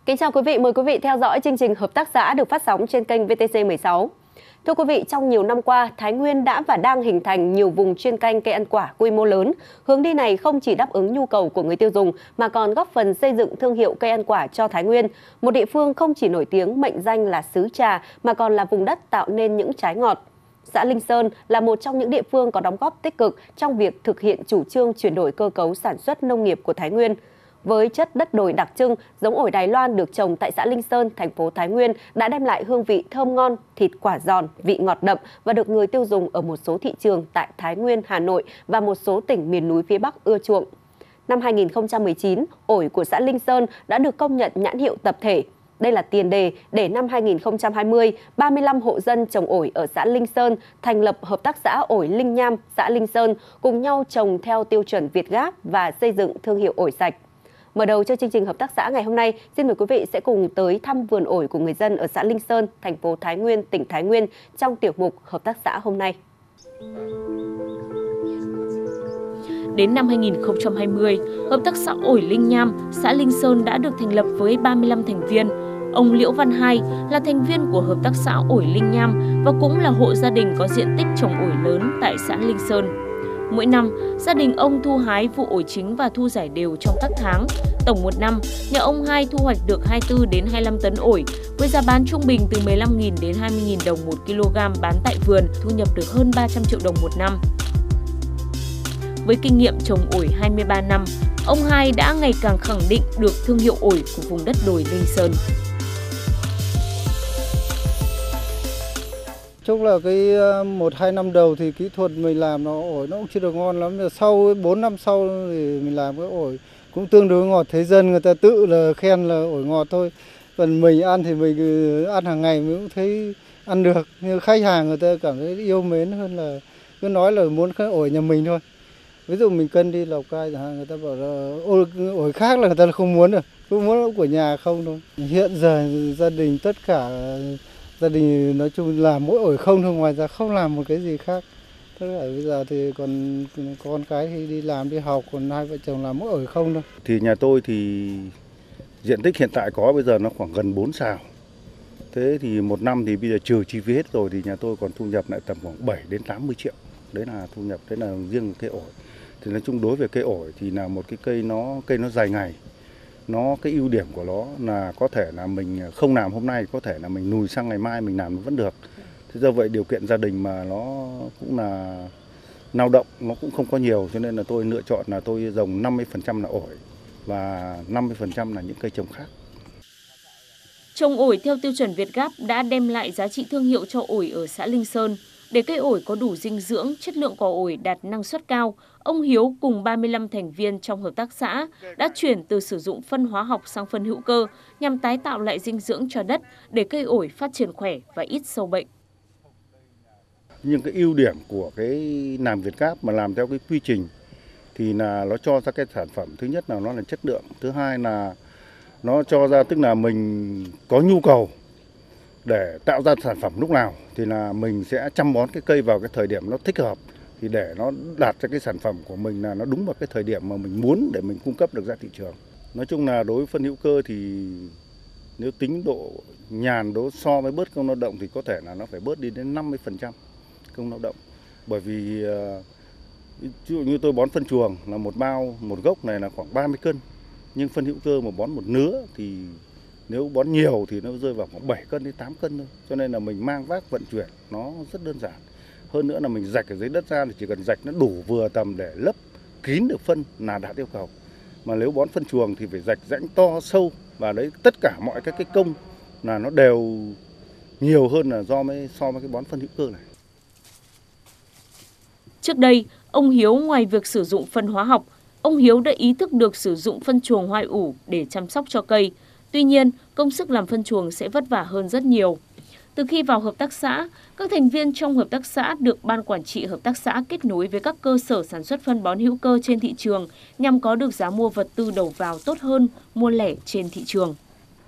Kính chào quý vị, mời quý vị theo dõi chương trình Hợp tác xã được phát sóng trên kênh VTC 16. Thưa quý vị, trong nhiều năm qua, Thái Nguyên đã và đang hình thành nhiều vùng chuyên canh cây ăn quả quy mô lớn. Hướng đi này không chỉ đáp ứng nhu cầu của người tiêu dùng mà còn góp phần xây dựng thương hiệu cây ăn quả cho Thái Nguyên, một địa phương không chỉ nổi tiếng mệnh danh là xứ trà mà còn là vùng đất tạo nên những trái ngọt. Xã Linh Sơn là một trong những địa phương có đóng góp tích cực trong việc thực hiện chủ trương chuyển đổi cơ cấu sản xuất nông nghiệp của Thái Nguyên. Với chất đất đồi đặc trưng, giống ổi Đài Loan được trồng tại xã Linh Sơn, thành phố Thái Nguyên đã đem lại hương vị thơm ngon, thịt quả giòn, vị ngọt đậm và được người tiêu dùng ở một số thị trường tại Thái Nguyên, Hà Nội và một số tỉnh miền núi phía Bắc ưa chuộng. Năm 2019, ổi của xã Linh Sơn đã được công nhận nhãn hiệu tập thể. Đây là tiền đề để năm 2020, 35 hộ dân trồng ổi ở xã Linh Sơn thành lập Hợp tác xã ổi Linh Nham, xã Linh Sơn, cùng nhau trồng theo tiêu chuẩn Việt Gáp và xây dựng thương hiệu ổi sạch. Mở đầu cho chương trình Hợp tác xã ngày hôm nay, xin mời quý vị sẽ cùng tới thăm vườn ổi của người dân ở xã Linh Sơn, thành phố Thái Nguyên, tỉnh Thái Nguyên trong tiểu mục Hợp tác xã hôm nay. Đến năm 2020, Hợp tác xã ổi Linh Nham, xã Linh Sơn đã được thành lập với 35 thành viên. Ông Liễu Văn Hai là thành viên của Hợp tác xã ổi Linh Nham và cũng là hộ gia đình có diện tích trồng ổi lớn tại xã Linh Sơn. Mỗi năm, gia đình ông thu hái vụ ổi chính và thu giải đều trong các tháng. Tổng một năm, nhà ông Hai thu hoạch được 24 đến 25 tấn ổi, với giá bán trung bình từ 15.000 đến 20.000 đồng 1 kg bán tại vườn, thu nhập được hơn 300 triệu đồng một năm. Với kinh nghiệm trồng ổi 23 năm, ông Hai đã ngày càng khẳng định được thương hiệu ổi của vùng đất đồi Linh Sơn. Chúc là cái 1-2 năm đầu thì kỹ thuật mình làm ổi nó cũng chưa được ngon lắm. Sau 4 năm sau thì mình làm cái ổi cũng tương đối ngọt. Thấy dân người ta tự là khen là ổi ngọt thôi. Còn mình ăn thì mình ăn hàng ngày mình cũng thấy ăn được. Nhưng khách hàng người ta cảm thấy yêu mến hơn là cứ nói là muốn cái ổi nhà mình thôi. Ví dụ mình cân đi Lào Cai chẳng hạn, người ta bảo là ổi khác là người ta không muốn được. Cứ muốn của nhà không thôi. Hiện giờ gia đình tất cả gia đình nói chung là mỗi ổi không thôi, ngoài ra không làm một cái gì khác. Tất cả bây giờ thì còn con cái thì đi làm đi học, còn hai vợ chồng làm mỗi ổi không thôi. Thì nhà tôi thì diện tích hiện tại có bây giờ nó khoảng gần 4 sào. Thế thì một năm thì bây giờ trừ chi phí hết rồi thì nhà tôi còn thu nhập lại tầm khoảng 7 đến 80 triệu. Đấy là thu nhập, đấy là riêng cây ổi. Thì nói chung đối với cây ổi thì là một cái cây nó dài ngày. Cái ưu điểm của nó là có thể là mình không làm hôm nay, có thể là mình lùi sang ngày mai mình làm vẫn được. Thế do vậy điều kiện gia đình mà nó cũng là lao động, nó cũng không có nhiều, cho nên là tôi lựa chọn là tôi trồng 50% là ổi và 50% là những cây trồng khác. Trồng ổi theo tiêu chuẩn Việt Gáp đã đem lại giá trị thương hiệu cho ổi ở xã Linh Sơn. Để cây ổi có đủ dinh dưỡng, chất lượng quả ổi đạt năng suất cao, ông Hiếu cùng 35 thành viên trong hợp tác xã đã chuyển từ sử dụng phân hóa học sang phân hữu cơ nhằm tái tạo lại dinh dưỡng cho đất để cây ổi phát triển khỏe và ít sâu bệnh. Nhưng cái ưu điểm của cái làm Việt Gáp mà làm theo cái quy trình thì là nó cho ra cái sản phẩm, thứ nhất là nó là chất lượng, thứ hai là nó cho ra tức là mình có nhu cầu để tạo ra sản phẩm lúc nào thì là mình sẽ chăm bón cái cây vào cái thời điểm nó thích hợp, thì để nó đạt ra cái sản phẩm của mình là nó đúng vào cái thời điểm mà mình muốn để mình cung cấp được ra thị trường. Nói chung là đối với phân hữu cơ thì nếu tính độ nhàn so với bớt công lao động thì có thể là nó phải bớt đi đến 50% công lao động. Bởi vì ví dụ như tôi bón phân chuồng là một bao, một gốc này là khoảng 30 cân. Nhưng phân hữu cơ mà bón một nứa thì nếu bón nhiều thì nó rơi vào khoảng 7 cân đến 8 cân thôi. Cho nên là mình mang vác vận chuyển nó rất đơn giản. Hơn nữa là mình rạch ở dưới đất ra thì chỉ cần rạch nó đủ vừa tầm để lấp kín được phân là đạt yêu cầu. Mà nếu bón phân chuồng thì phải rạch rãnh to sâu, và đấy tất cả mọi các cái công là nó đều nhiều hơn là so với cái bón phân hữu cơ này. Trước đây, ông Hiếu ngoài việc sử dụng phân hóa học, ông Hiếu đã ý thức được sử dụng phân chuồng hoai ủ để chăm sóc cho cây. Tuy nhiên, công sức làm phân chuồng sẽ vất vả hơn rất nhiều. Từ khi vào hợp tác xã, các thành viên trong hợp tác xã được Ban Quản trị hợp tác xã kết nối với các cơ sở sản xuất phân bón hữu cơ trên thị trường nhằm có được giá mua vật tư đầu vào tốt hơn mua lẻ trên thị trường.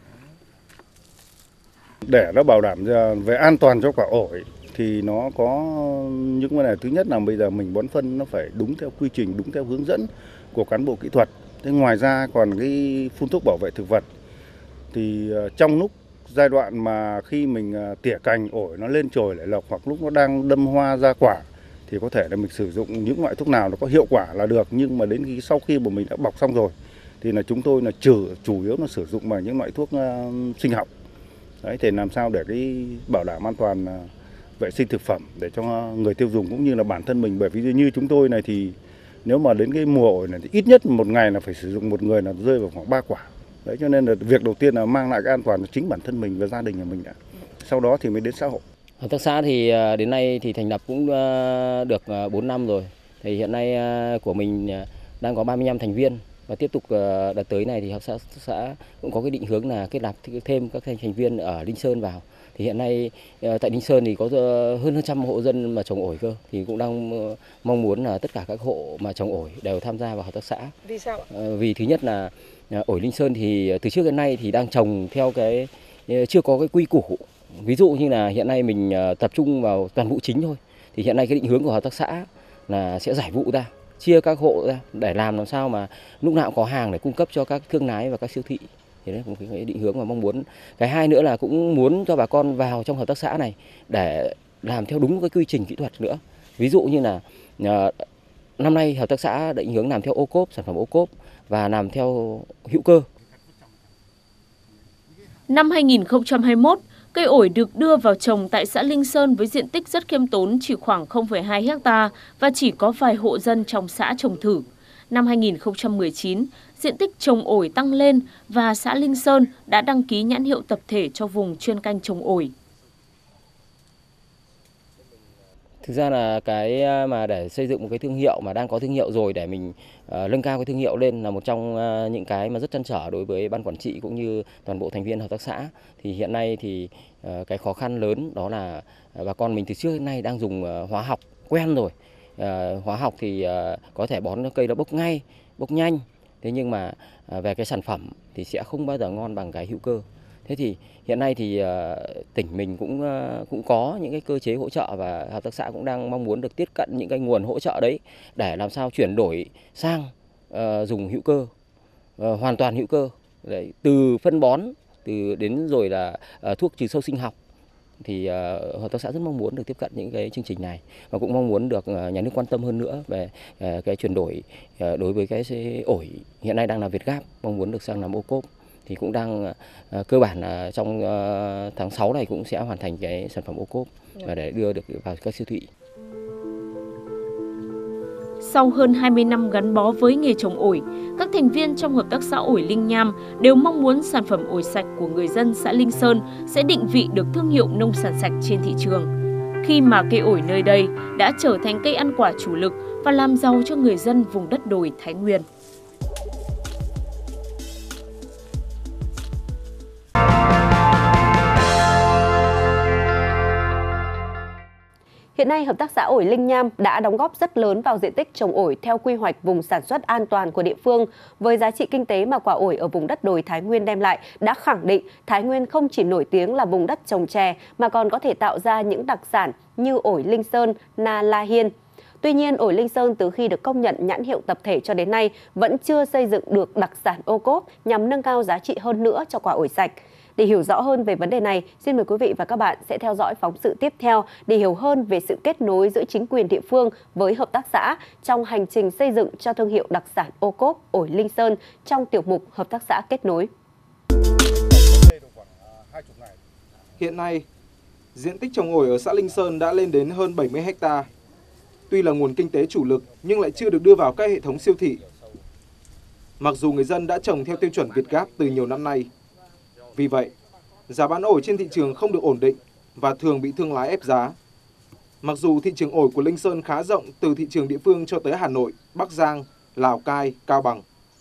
Để nó bảo đảm về an toàn cho quả ổi thì nó có những vấn đề. Thứ nhất là bây giờ mình bón phân nó phải đúng theo quy trình, đúng theo hướng dẫn của cán bộ kỹ thuật. Thế ngoài ra còn cái phun thuốc bảo vệ thực vật Thì trong lúc giai đoạn mà khi mình tỉa cành ổi nó lên chồi lại lộc, hoặc lúc nó đang đâm hoa ra quả, thì có thể là mình sử dụng những loại thuốc nào nó có hiệu quả là được. Nhưng mà đến sau khi mà mình đã bọc xong rồi thì là chúng tôi là chủ yếu là sử dụng bằng những loại thuốc sinh học. Đấy, thì làm sao để cái bảo đảm an toàn vệ sinh thực phẩm để cho người tiêu dùng cũng như là bản thân mình. Bởi vì như chúng tôi này thì nếu mà đến cái mùa ổi này thì ít nhất một ngày là phải sử dụng một người là rơi vào khoảng 3 quả. Đấy, cho nên là việc đầu tiên là mang lại cái an toàn cho chính bản thân mình và gia đình của mình đã. Sau đó thì mới đến xã hội. Hợp tác xã thì đến nay thì thành lập cũng được 4 năm rồi. Thì hiện nay của mình đang có 35 thành viên, và tiếp tục đợt tới này thì hợp tác xã cũng có cái định hướng là kết nạp thêm các thành viên ở Linh Sơn vào. Thì hiện nay tại Linh Sơn thì có hơn 100 hộ dân mà trồng ổi cơ, thì cũng đang mong muốn là tất cả các hộ mà trồng ổi đều tham gia vào hợp tác xã. Vì sao? Vì thứ nhất là ổi Linh Sơn thì từ trước đến nay thì đang trồng theo cái chưa có cái quy củ. Ví dụ như là hiện nay mình tập trung vào toàn vụ chính thôi. Thì hiện nay cái định hướng của hợp tác xã là sẽ giải vụ ra, chia các hộ ra để làm sao mà lúc nào cũng có hàng để cung cấp cho các thương lái và các siêu thị. Thì đấy cũng cái định hướng mà mong muốn. Cái hai nữa là cũng muốn cho bà con vào trong hợp tác xã này để làm theo đúng cái quy trình kỹ thuật nữa. Ví dụ như là năm nay hợp tác xã định hướng làm theo ô cốp, sản phẩm ô cốp và làm theo hữu cơ. Năm 2021, cây ổi được đưa vào trồng tại xã Linh Sơn với diện tích rất khiêm tốn, chỉ khoảng 0,2 ha và chỉ có vài hộ dân trong xã trồng thử. Năm 2019, diện tích trồng ổi tăng lên và xã Linh Sơn đã đăng ký nhãn hiệu tập thể cho vùng chuyên canh trồng ổi. Thực ra là cái mà để xây dựng một cái thương hiệu mà đang có thương hiệu rồi để mình nâng cao cái thương hiệu lên là một trong những cái mà rất trăn trở đối với ban quản trị cũng như toàn bộ thành viên hợp tác xã. Thì hiện nay thì cái khó khăn lớn đó là bà con mình từ trước đến nay đang dùng hóa học quen rồi. Hóa học thì có thể bón cây nó bốc ngay, bốc nhanh. Thế nhưng mà về cái sản phẩm thì sẽ không bao giờ ngon bằng cái hữu cơ. Thế thì hiện nay thì tỉnh mình cũng có những cái cơ chế hỗ trợ, và hợp tác xã cũng đang mong muốn được tiếp cận những cái nguồn hỗ trợ đấy để làm sao chuyển đổi sang dùng hữu cơ, hoàn toàn hữu cơ, từ phân bón từ đến rồi là thuốc trừ sâu sinh học. Thì hợp tác xã rất mong muốn được tiếp cận những cái chương trình này, và cũng mong muốn được nhà nước quan tâm hơn nữa về cái chuyển đổi đối với cái ổi hiện nay đang là Việt Gáp, mong muốn được sang làm ô cốp. Thì cũng đang cơ bản là trong tháng 6 này cũng sẽ hoàn thành cái sản phẩm ô cốp và để đưa được vào các siêu thị. Sau hơn 20 năm gắn bó với nghề trồng ổi, các thành viên trong hợp tác xã ổi Linh Nham đều mong muốn sản phẩm ổi sạch của người dân xã Linh Sơn sẽ định vị được thương hiệu nông sản sạch trên thị trường. Khi mà cây ổi nơi đây đã trở thành cây ăn quả chủ lực và làm giàu cho người dân vùng đất đồi Thái Nguyên. Hiện nay, Hợp tác xã ổi Linh Nham đã đóng góp rất lớn vào diện tích trồng ổi theo quy hoạch vùng sản xuất an toàn của địa phương. Với giá trị kinh tế mà quả ổi ở vùng đất đồi Thái Nguyên đem lại đã khẳng định Thái Nguyên không chỉ nổi tiếng là vùng đất trồng chè mà còn có thể tạo ra những đặc sản như ổi Linh Sơn, Na La Hiên. Tuy nhiên, ổi Linh Sơn từ khi được công nhận nhãn hiệu tập thể cho đến nay vẫn chưa xây dựng được đặc sản ô cốp nhằm nâng cao giá trị hơn nữa cho quả ổi sạch. Để hiểu rõ hơn về vấn đề này, xin mời quý vị và các bạn sẽ theo dõi phóng sự tiếp theo để hiểu hơn về sự kết nối giữa chính quyền địa phương với hợp tác xã trong hành trình xây dựng cho thương hiệu đặc sản ô cốp ổi Linh Sơn trong tiểu mục Hợp tác xã kết nối. Hiện nay, diện tích trồng ổi ở xã Linh Sơn đã lên đến hơn 70 ha. Tuy là nguồn kinh tế chủ lực nhưng lại chưa được đưa vào các hệ thống siêu thị. Mặc dù người dân đã trồng theo tiêu chuẩn Việt Gáp từ nhiều năm nay. Vì vậy, giá bán ổi trên thị trường không được ổn định và thường bị thương lái ép giá. Mặc dù thị trường ổi của Linh Sơn khá rộng từ thị trường địa phương cho tới Hà Nội, Bắc Giang, Lào Cai, Cao Bằng.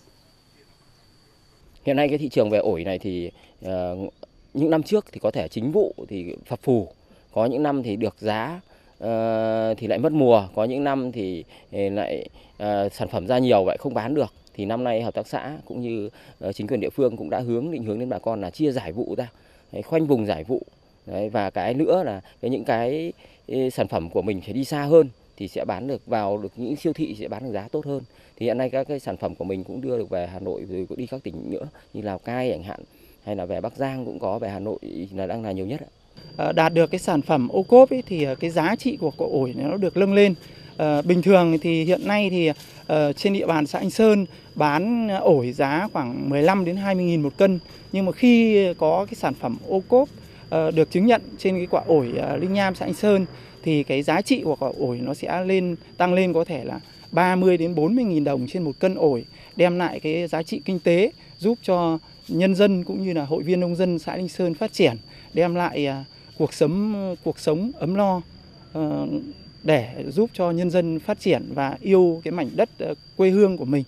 Hiện nay cái thị trường về ổi này thì những năm trước thì có thể chính vụ thì phập phù, có những năm thì được giá thì lại mất mùa, có những năm thì lại sản phẩm ra nhiều vậy không bán được. Thì năm nay hợp tác xã cũng như chính quyền địa phương cũng đã định hướng đến bà con là chia giải vụ ra, khoanh vùng giải vụ. Đấy, và cái nữa là những cái sản phẩm của mình phải đi xa hơn thì sẽ bán được vào được những siêu thị sẽ bán được giá tốt hơn. Thì hiện nay các cái sản phẩm của mình cũng đưa được về Hà Nội rồi cũng đi các tỉnh nữa như Lào Cai chẳng hạn, hay là về Bắc Giang cũng có, về Hà Nội là đang là nhiều nhất ạ. Đạt được cái sản phẩm ô cốp ấy, thì cái giá trị của quả ổi nó được nâng lên. Bình thường thì hiện nay thì trên địa bàn xã Anh Sơn bán ổi giá khoảng 15 đến 20.000 một cân, nhưng mà khi có cái sản phẩm ô cốp được chứng nhận trên cái quả ổi Linh Nham xã Anh Sơn thì cái giá trị của quả ổi nó sẽ tăng lên có thể là 30 đến 40.000 đồng trên một cân ổi, đem lại cái giá trị kinh tế giúp cho nhân dân cũng như là hội viên nông dân xã Linh Sơn phát triển, đem lại cuộc sống ấm no để giúp cho nhân dân phát triển và yêu cái mảnh đất quê hương của mình.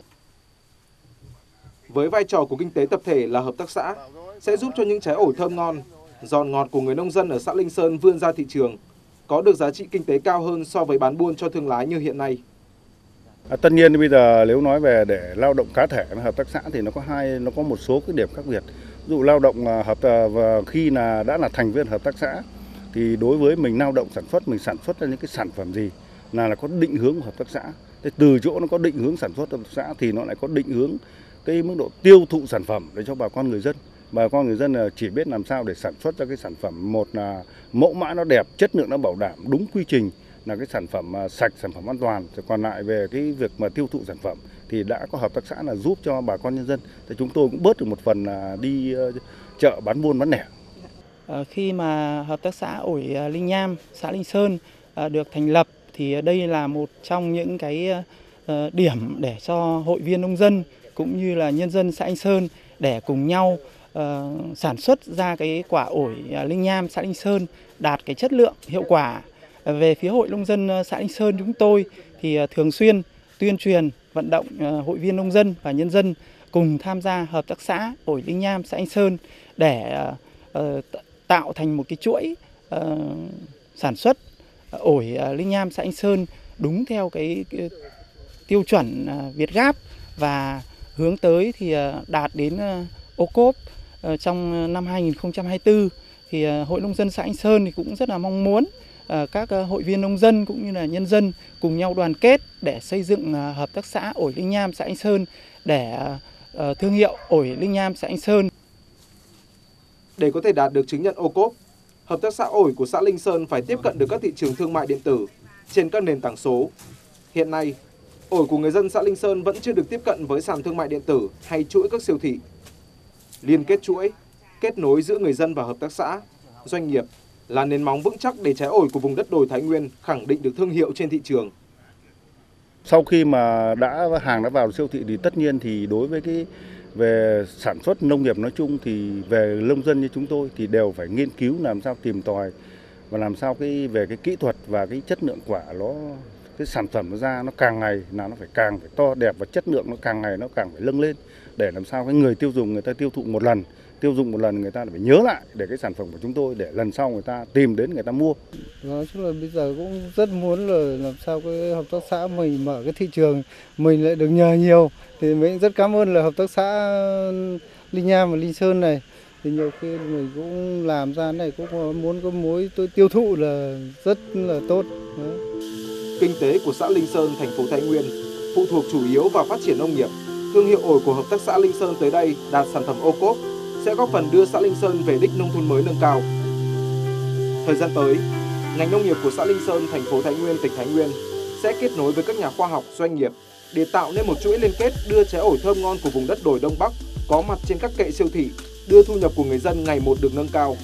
Với vai trò của kinh tế tập thể là hợp tác xã sẽ giúp cho những trái ổi thơm ngon, giòn ngọt của người nông dân ở xã Linh Sơn vươn ra thị trường, có được giá trị kinh tế cao hơn so với bán buôn cho thương lái như hiện nay. Tất nhiên bây giờ nếu nói về để lao động cá thể hợp tác xã thì nó có một số cái điểm khác biệt. Ví dụ lao động và khi đã là thành viên hợp tác xã thì đối với mình lao động sản xuất, mình sản xuất ra những cái sản phẩm gì là có định hướng của hợp tác xã. Thế từ chỗ nó có định hướng sản xuất hợp tác xã thì nó lại có định hướng cái mức độ tiêu thụ sản phẩm để cho bà con người dân. Bà con người dân chỉ biết làm sao để sản xuất ra cái sản phẩm, một là mẫu mã nó đẹp, chất lượng nó bảo đảm đúng quy trình, là cái sản phẩm sạch, sản phẩm an toàn. Rồi còn lại về cái việc mà tiêu thụ sản phẩm thì đã có hợp tác xã là giúp cho bà con nhân dân. Thì chúng tôi cũng bớt được một phần là đi chợ bán buôn bán lẻ. Khi mà hợp tác xã ổi Linh Nham, xã Linh Sơn được thành lập thì đây là một trong những cái điểm để cho hội viên nông dân cũng như là nhân dân xã Anh Sơn để cùng nhau sản xuất ra cái quả ổi Linh Nham xã Linh Sơn đạt cái chất lượng hiệu quả. Về phía hội nông dân xã Linh Sơn chúng tôi thì thường xuyên tuyên truyền vận động hội viên nông dân và nhân dân cùng tham gia hợp tác xã ổi Linh Nham xã Anh Sơn để tạo thành một cái chuỗi sản xuất ổi Linh Nham xã Anh Sơn đúng theo cái tiêu chuẩn Việt Gáp và hướng tới thì đạt đến ô cốp trong năm 2024. Thì hội nông dân xã Anh Sơn thì cũng rất là mong muốn các hội viên nông dân cũng như là nhân dân cùng nhau đoàn kết để xây dựng hợp tác xã ổi Linh Nham xã Anh Sơn để thương hiệu ổi Linh Nham xã Anh Sơn. Để có thể đạt được chứng nhận ô cốp, hợp tác xã ổi của xã Linh Sơn phải tiếp cận được các thị trường thương mại điện tử trên các nền tảng số. Hiện nay, ổi của người dân xã Linh Sơn vẫn chưa được tiếp cận với sàn thương mại điện tử hay chuỗi các siêu thị. Liên kết chuỗi, kết nối giữa người dân và hợp tác xã, doanh nghiệp là nền móng vững chắc để trái ổi của vùng đất đồi Thái Nguyên khẳng định được thương hiệu trên thị trường. Sau khi mà hàng đã vào siêu thị thì tất nhiên thì đối với về sản xuất nông nghiệp nói chung thì về nông dân như chúng tôi thì đều phải nghiên cứu làm sao tìm tòi và làm sao về cái kỹ thuật và cái chất lượng quả cái sản phẩm nó ra nó càng ngày là nó càng phải to đẹp và chất lượng nó càng ngày nó càng phải nâng lên để làm sao cái người tiêu dùng người ta tiêu dùng một lần người ta phải nhớ lại để cái sản phẩm của chúng tôi để lần sau người ta tìm đến người ta mua. Nói chung là bây giờ cũng rất muốn là làm sao cái hợp tác xã mình mở cái thị trường mình lại được nhờ nhiều, thì mình rất cảm ơn là hợp tác xã Linh Nham và Linh Sơn này, thì nhiều khi mình cũng làm ra này cũng muốn có mối tiêu thụ là rất là tốt. Đấy. Kinh tế của xã Linh Sơn, thành phố Thái Nguyên phụ thuộc chủ yếu vào phát triển nông nghiệp. Thương hiệu ổi của hợp tác xã Linh Sơn tới đây đạt sản phẩm ô cốp sẽ góp phần đưa xã Linh Sơn về đích nông thôn mới nâng cao. Thời gian tới, ngành nông nghiệp của xã Linh Sơn, thành phố Thái Nguyên, tỉnh Thái Nguyên sẽ kết nối với các nhà khoa học, doanh nghiệp để tạo nên một chuỗi liên kết đưa trái ổi thơm ngon của vùng đất đồi Đông Bắc có mặt trên các kệ siêu thị, đưa thu nhập của người dân ngày một được nâng cao.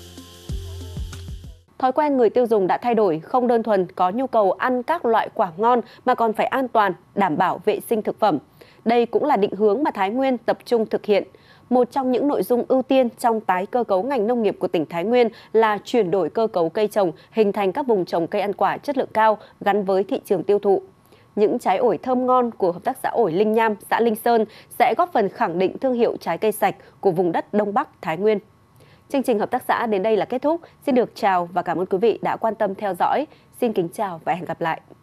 Thói quen người tiêu dùng đã thay đổi, không đơn thuần có nhu cầu ăn các loại quả ngon mà còn phải an toàn, đảm bảo vệ sinh thực phẩm. Đây cũng là định hướng mà Thái Nguyên tập trung thực hiện. Một trong những nội dung ưu tiên trong tái cơ cấu ngành nông nghiệp của tỉnh Thái Nguyên là chuyển đổi cơ cấu cây trồng, hình thành các vùng trồng cây ăn quả chất lượng cao gắn với thị trường tiêu thụ. Những trái ổi thơm ngon của hợp tác xã ổi Linh Nham, xã Linh Sơn sẽ góp phần khẳng định thương hiệu trái cây sạch của vùng đất Đông Bắc Thái Nguyên. Chương trình hợp tác xã đến đây là kết thúc. Xin được chào và cảm ơn quý vị đã quan tâm theo dõi. Xin kính chào và hẹn gặp lại.